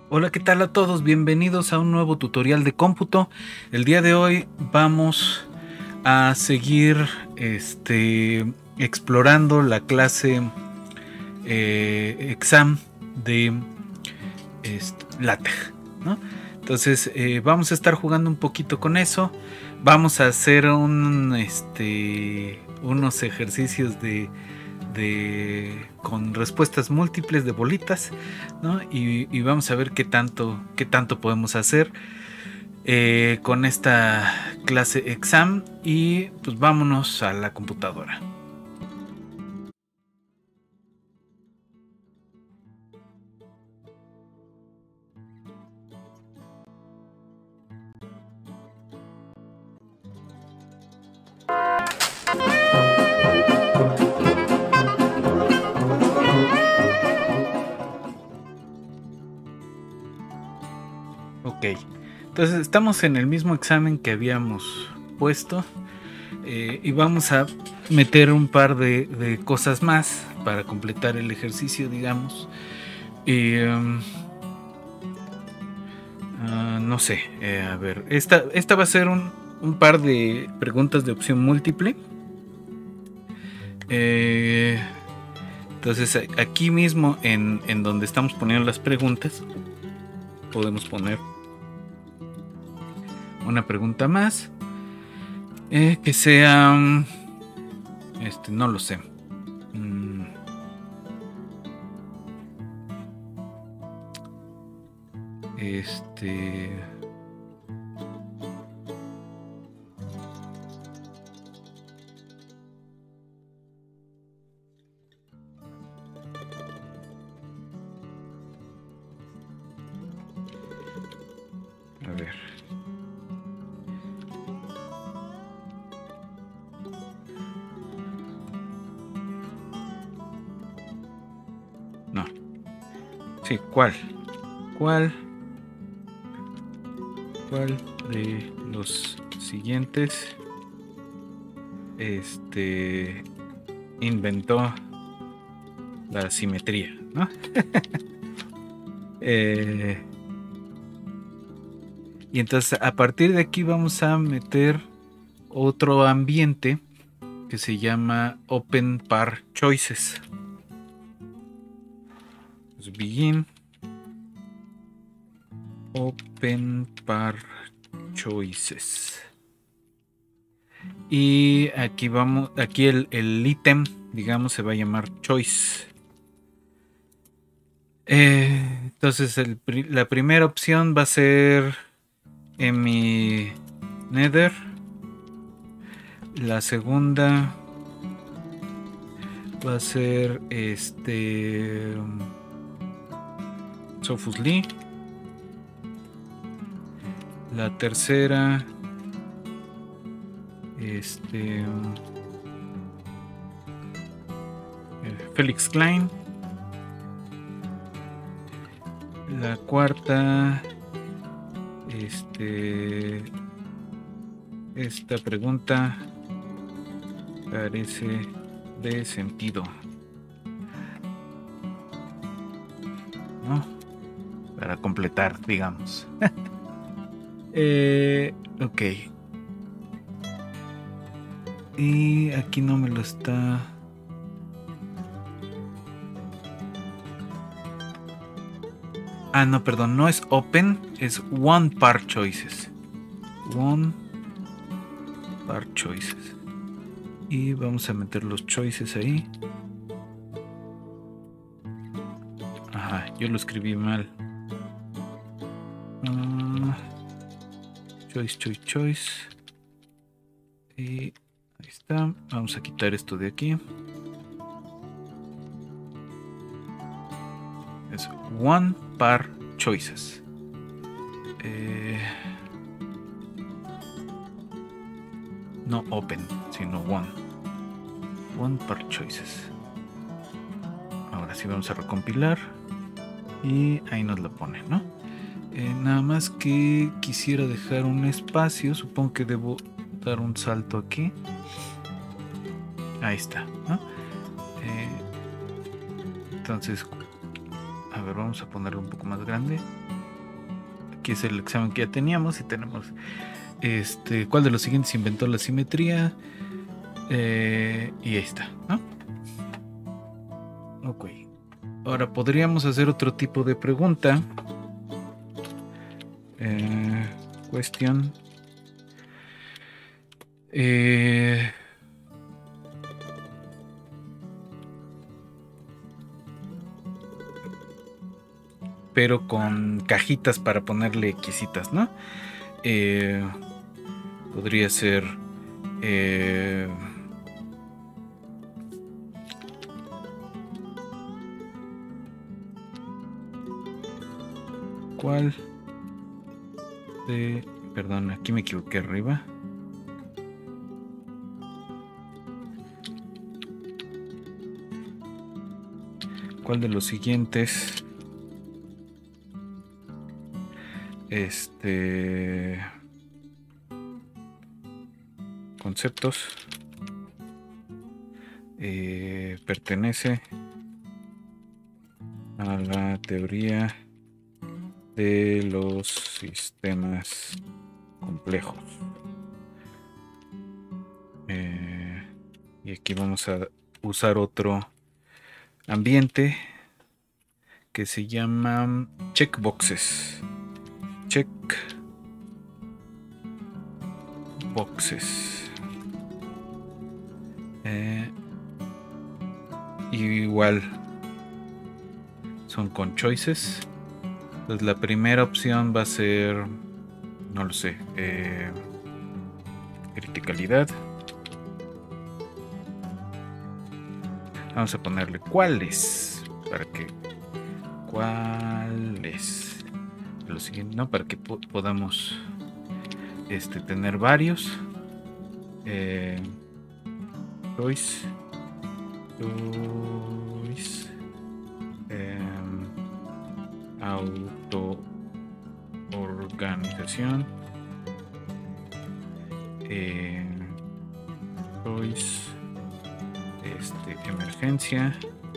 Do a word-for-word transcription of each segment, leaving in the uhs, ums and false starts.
Hola, ¿qué tal a todos? Bienvenidos a un nuevo tutorial de cómputo. El día de hoy vamos a seguir este, explorando la clase eh, exam de este, LaTeX, ¿no? Entonces eh, vamos a estar jugando un poquito con eso. Vamos a hacer un, este, unos ejercicios de de con respuestas múltiples de bolitas, ¿no? y, y vamos a ver qué tanto qué tanto podemos hacer eh, con esta clase exam. Y pues vámonos a la computadora. Ok, entonces estamos en el mismo examen que habíamos puesto, eh, y vamos a meter un par de, de cosas más para completar el ejercicio, digamos. Y um, uh, no sé, eh, a ver, esta, esta va a ser un, un par de preguntas de opción múltiple. Eh, entonces aquí mismo en, en donde estamos poniendo las preguntas podemos poner una pregunta más, eh, que sea este no lo sé, mm, este a ver, no, sí, ¿cuál? ¿Cuál? ¿Cuál de los siguientes este inventó la simetría, ¿no? eh, y entonces a partir de aquí vamos a meter otro ambiente que se llama Open Par Choices. Pues begin Open Par Choices. Y aquí vamos, aquí el, el ítem, digamos, se va a llamar choice. Eh, entonces el, la primera opción va a ser en mi nether. La segunda va a ser este Sophus Lee. La tercera este Felix Klein. La cuarta, este esta pregunta carece de sentido, ¿no? Para completar, digamos. eh, ok. Y aquí no me lo está. Ah, no, perdón, no es open, es one par choices. One par choices. Y vamos a meter los choices ahí. Ajá, yo lo escribí mal. Uh, choice, choice, choice. Y ahí está. Vamos a quitar esto de aquí. Es one par choices. Eh, no open, sino one. One par choices. Ahora sí vamos a recompilar. Y ahí nos lo pone, ¿no? Eh, nada más que quisiera dejar un espacio. Supongo que debo dar un salto aquí. Ahí está, ¿no? Eh, entonces, a ver, vamos a ponerlo un poco más grande. Aquí es el examen que ya teníamos y tenemos este, ¿cuál de los siguientes inventó la simetría? Eh, y ahí está, ¿no? Ok. Ahora podríamos hacer otro tipo de pregunta. Eh, cuestión. Eh, pero con cajitas para ponerle quisitas, ¿no? Eh, podría ser eh, ¿cuál de... Perdón, aquí me equivoqué arriba. ¿Cuál de los siguientes este conceptos eh, pertenece a la teoría de los sistemas complejos? Eh, y aquí vamos a usar otro ambiente que se llama checkboxes. Checkboxes. Eh, igual son con choices. Pues la primera opción va a ser, no lo sé, eh, criticalidad. Vamos a ponerle cuáles para que cuáles lo siguiente, no, para que po podamos este tener varios. Eh, choice, choice, eh, autoorganización, eh, choice, este, emergencia,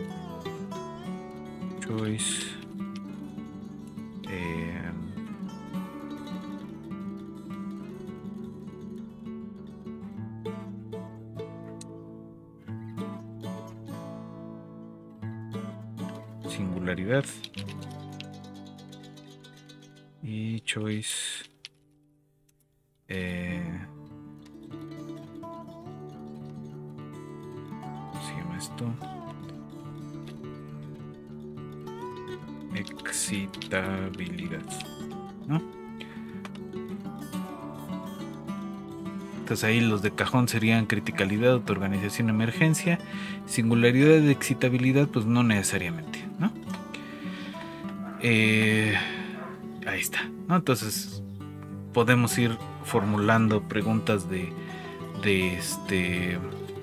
choice, eh, singularidad y choice, eh, ¿cómo se llama esto? Excitabilidad, ¿no? Entonces ahí los de cajón serían criticalidad, autoorganización, emergencia. Singularidad de excitabilidad, pues no necesariamente, ¿no? Eh, ahí está, ¿no? Entonces podemos ir formulando preguntas de, de este...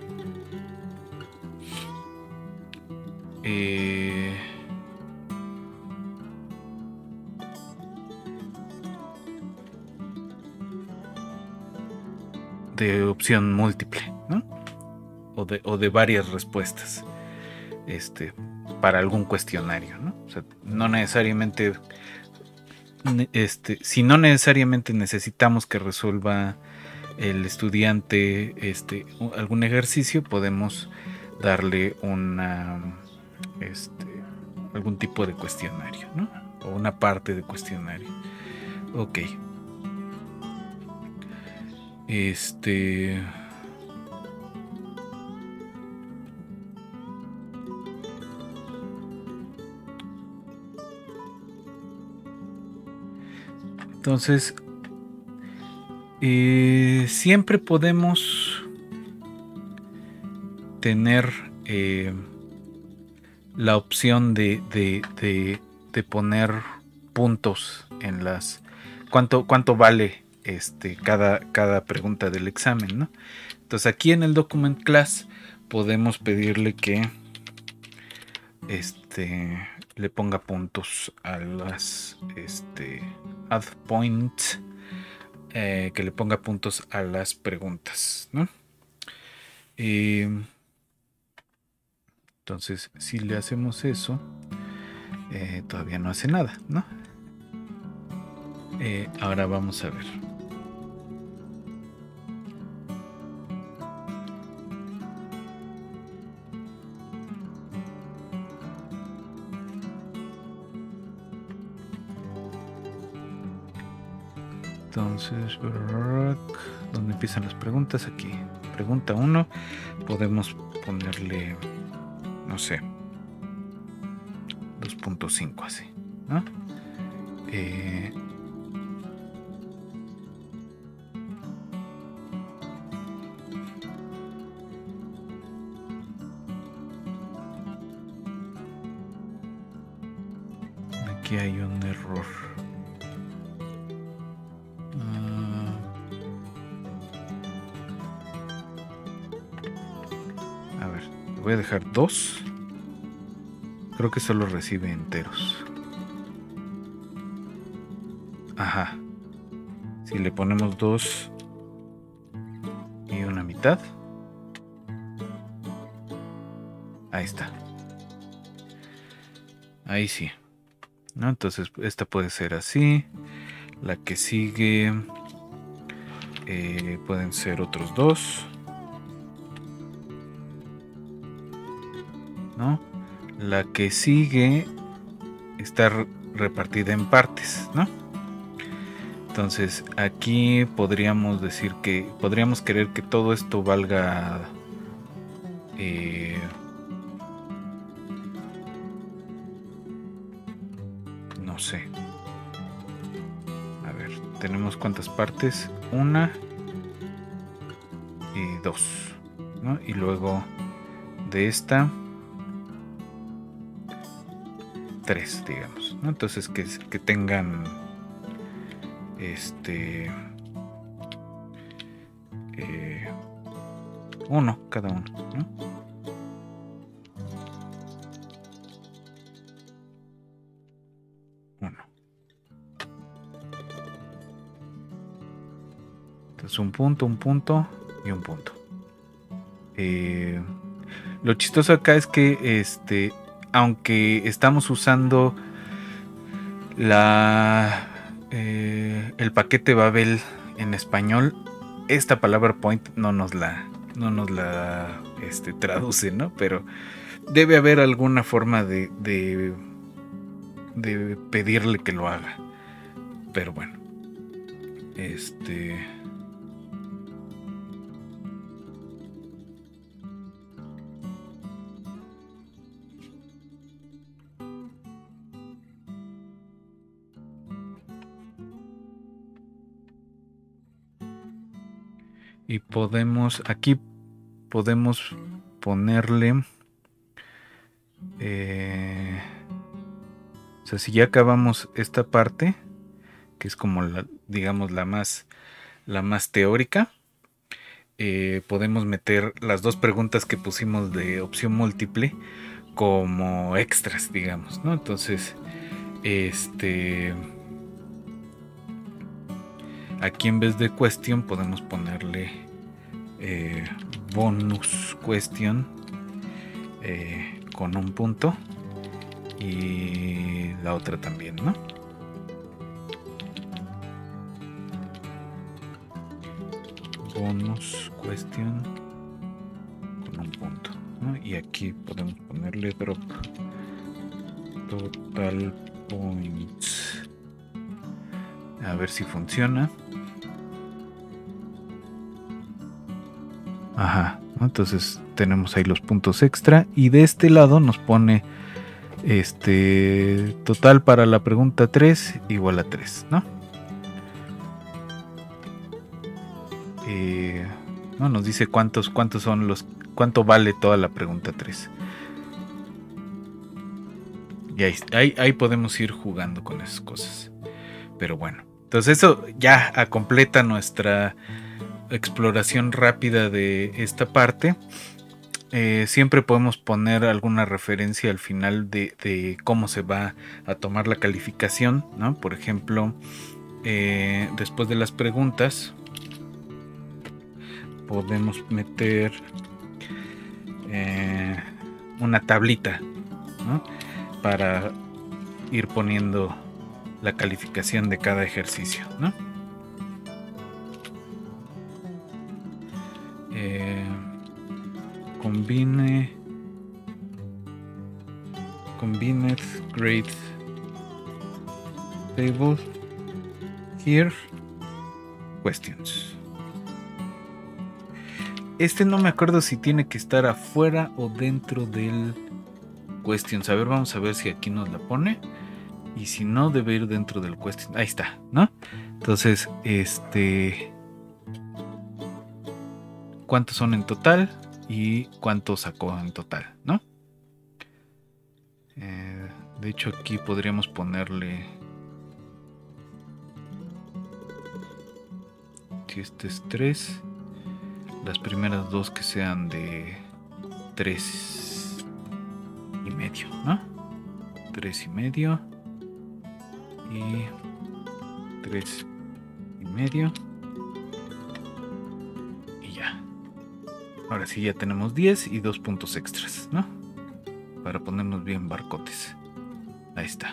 Eh, de opción múltiple, ¿no? O de, o de varias respuestas, este, para algún cuestionario, ¿no? O sea, no necesariamente, este, si no necesariamente necesitamos que resuelva el estudiante, este, algún ejercicio, podemos darle una, este, algún tipo de cuestionario, ¿no? O una parte de cuestionario. Ok. Este... Entonces, eh, siempre podemos tener eh, la opción de, de, de, de poner puntos en las... ¿Cuánto, cuánto vale este, cada, cada pregunta del examen, ¿no? Entonces aquí en el document class podemos pedirle que este, le ponga puntos a las este, add points, eh, que le ponga puntos a las preguntas, ¿no? Y entonces si le hacemos eso, eh, todavía no hace nada, ¿no? Eh, ahora vamos a ver. Entonces, ¿dónde empiezan las preguntas? Aquí. Pregunta uno. Podemos ponerle, no sé, dos punto cinco así, ¿no? Eh, aquí hay un error. Voy a dejar dos. Creo que solo recibe enteros. Ajá. Si le ponemos dos y una mitad. Ahí está. Ahí sí. ¿No? Entonces esta puede ser así. La que sigue eh, pueden ser otros dos. ¿No? La que sigue está repartida en partes, ¿no? Entonces aquí podríamos decir que podríamos querer que todo esto valga eh, no sé. A ver, tenemos cuántas partes, una y dos, ¿no? Y luego de esta tres, digamos, ¿no? Entonces que, que tengan este eh, uno cada uno, ¿no? Uno. Entonces un punto, un punto y un punto. Eh, lo chistoso acá es que este aunque estamos usando la eh, el paquete Babel en español, esta palabra point no nos la no nos la este, traduce, ¿no? Pero debe haber alguna forma de, de de pedirle que lo haga. Pero bueno, este y podemos aquí podemos ponerle eh, o sea, si ya acabamos esta parte que es como la, digamos la más la más teórica, eh, podemos meter las dos preguntas que pusimos de opción múltiple como extras, digamos, ¿no? Entonces este aquí en vez de question podemos ponerle eh, bonus question eh, con un punto y la otra también, ¿no? Bonus question con un punto, ¿no? Y aquí podemos ponerle drop total points. A ver si funciona. Ajá, ¿no? Entonces tenemos ahí los puntos extra y de este lado nos pone este total para la pregunta tres igual a tres, ¿no? Eh, no nos dice cuántos cuántos son los cuánto vale toda la pregunta tres. Y ahí, ahí, ahí podemos ir jugando con esas cosas. Pero bueno, entonces eso ya completa nuestra exploración rápida de esta parte. Eh, siempre podemos poner alguna referencia al final de, de cómo se va a tomar la calificación, ¿no? Por ejemplo, eh, después de las preguntas podemos meter eh, una tablita, ¿no? Para ir poniendo la calificación de cada ejercicio, ¿no? Eh, combine combined grade table here questions. Este no me acuerdo si tiene que estar afuera o dentro del questions. A ver, vamos a ver si aquí nos la pone. Y si no, debe ir dentro del questions. Ahí está, ¿no? Entonces, este... ¿cuántos son en total? Y cuánto sacó en total, ¿no? Eh, de hecho, aquí podríamos ponerle... si este es tres... las primeras dos que sean de tres y medio, ¿no? tres y medio y tres y medio y ya. Ahora sí ya tenemos diez y dos puntos extras, ¿no? Para ponernos bien barcotes. Ahí está.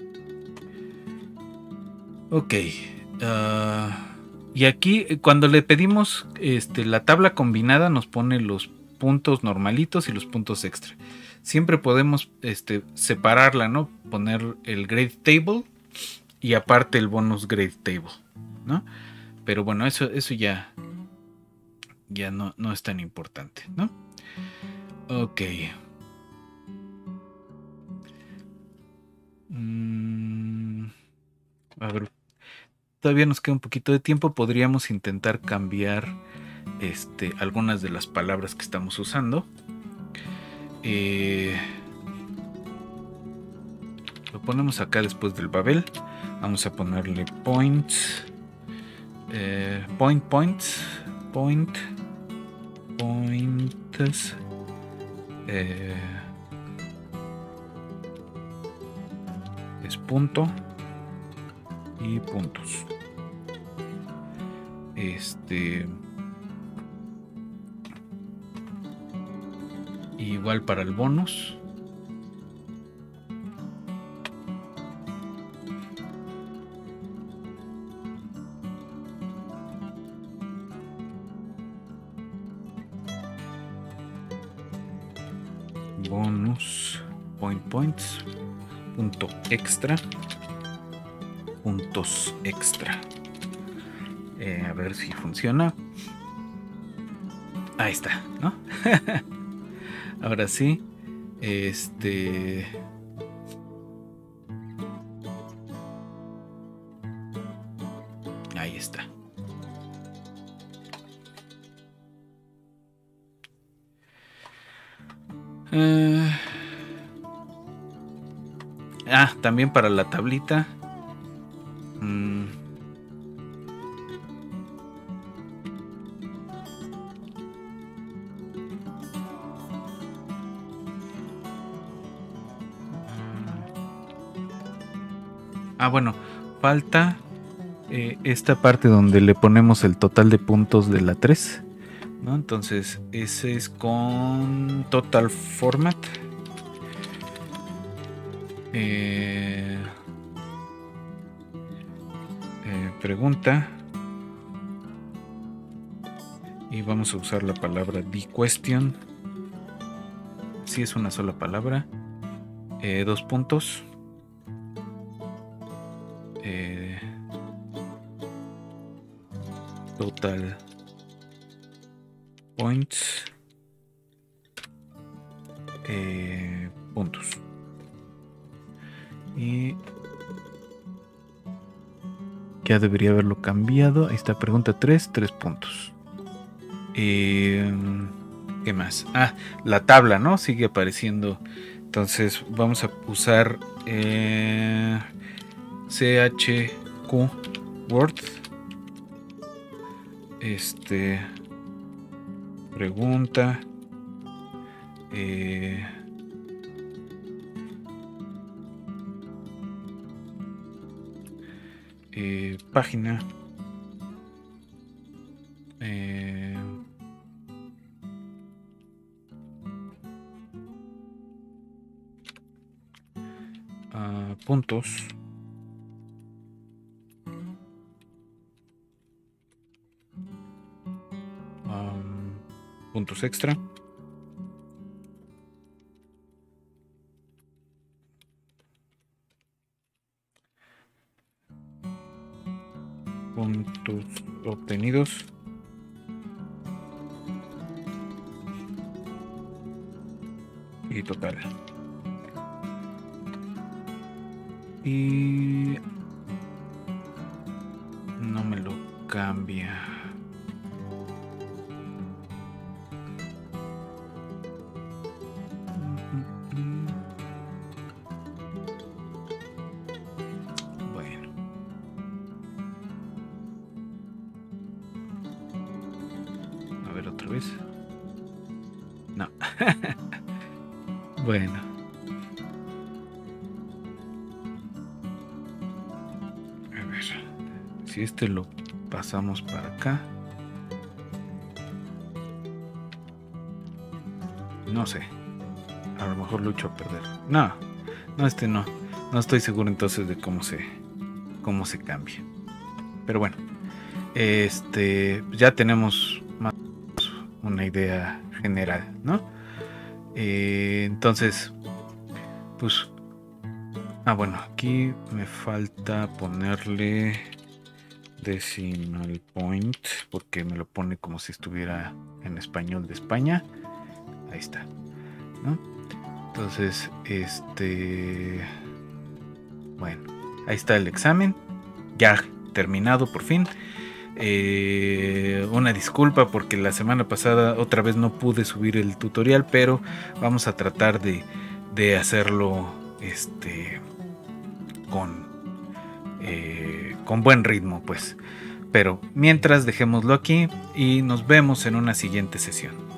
Ok. Uh... Y aquí cuando le pedimos este, la tabla combinada nos pone los puntos normalitos y los puntos extra. Siempre podemos este, separarla, ¿no? Poner el grade table y aparte el bonus grade table, ¿no? Pero bueno, eso, eso ya, ya no, no es tan importante, ¿no? Ok. Mm, a ver. Todavía nos queda un poquito de tiempo. Podríamos intentar cambiar este, algunas de las palabras que estamos usando. Eh, lo ponemos acá después del Babel. Vamos a ponerle points. Eh, point, points. Point. Points. Eh, es punto. Y puntos. Este igual para el bonus. Bonus point points punto extra puntos extra. Eh, a ver si funciona. Ahí está, ¿no? Ahora sí. Este. Ahí está. Uh... Ah, también para la tablita. Mm. Ah, bueno, falta eh, esta parte donde le ponemos el total de puntos de la tres, ¿no? Entonces, ese es con total format. Eh, eh, pregunta. Y vamos a usar la palabra the question. Si es una sola palabra. Eh, dos puntos. Eh, total points. Eh, puntos. Y ya debería haberlo cambiado. Ahí está, pregunta tres, tres puntos. Eh, ¿Qué más? Ah, la tabla, ¿no? Sigue apareciendo. Entonces vamos a usar eh, C H Q Word. Este. Pregunta. Eh, eh, página. Eh, uh, puntos. puntos extra. Puntos obtenidos. Y total. Y no me lo cambia. Bueno. A ver otra vez. No. Bueno. A ver. Si este lo pasamos para acá. No sé. A lo mejor lo echo a perder. No. No, este no. No estoy seguro entonces de cómo se cómo se cambia. Pero bueno. Este. Ya tenemos más una idea general, ¿no? Eh, entonces, pues, ah, bueno, aquí me falta ponerle decimal point porque me lo pone como si estuviera en español de España. Ahí está, ¿no? Entonces, este, bueno, ahí está el examen, ya terminado por fin. Eh, una disculpa porque la semana pasada otra vez no pude subir el tutorial, pero vamos a tratar de, de hacerlo este con eh, con buen ritmo, pues. Pero mientras, dejémoslo aquí y nos vemos en una siguiente sesión.